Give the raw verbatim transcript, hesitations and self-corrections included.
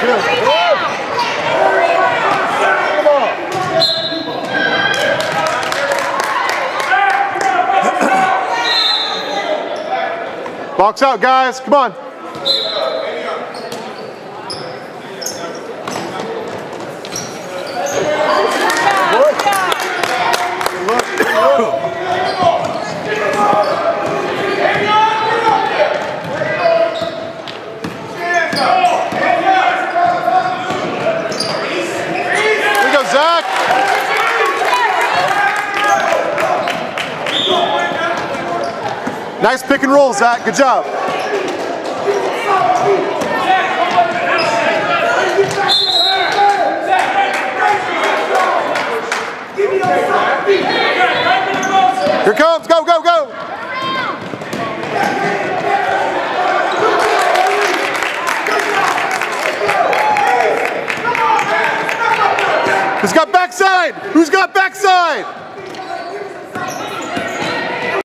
Box out, guys. Come on. Here we go, Zach. Nice pick and roll, Zach. Good job. Here comes. Go, go, go. Who's got backside? Who's got backside?